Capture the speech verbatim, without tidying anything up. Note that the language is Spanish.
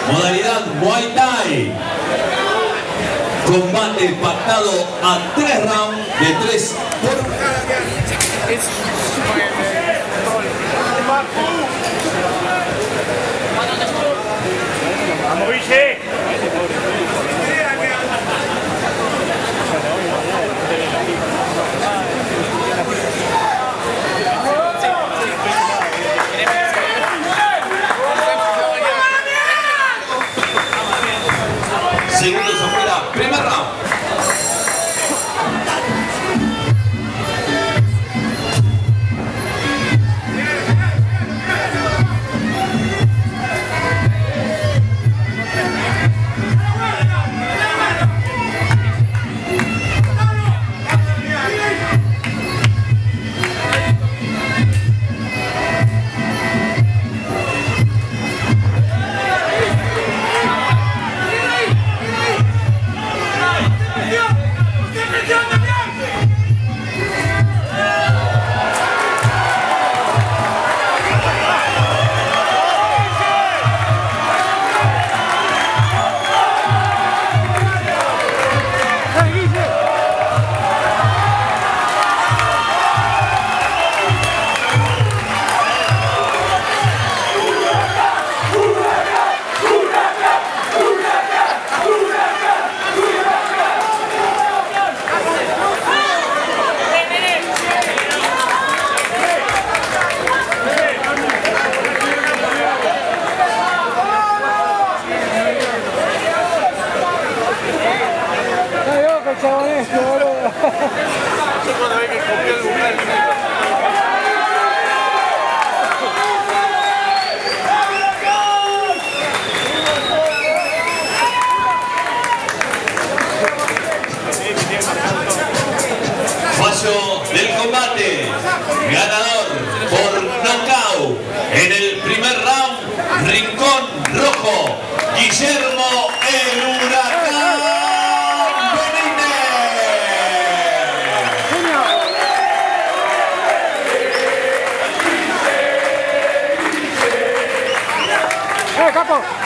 Modalidad Muay Thai. Combate pactado a tres rounds de tres por... ¡Vamos, Vichy! Segundos afuera, primer round. Fallo del combate, ganador por nocaut en el primer round, Rincón Rojo, Guillermo el Huracán Benítez. ¡Eh, capo!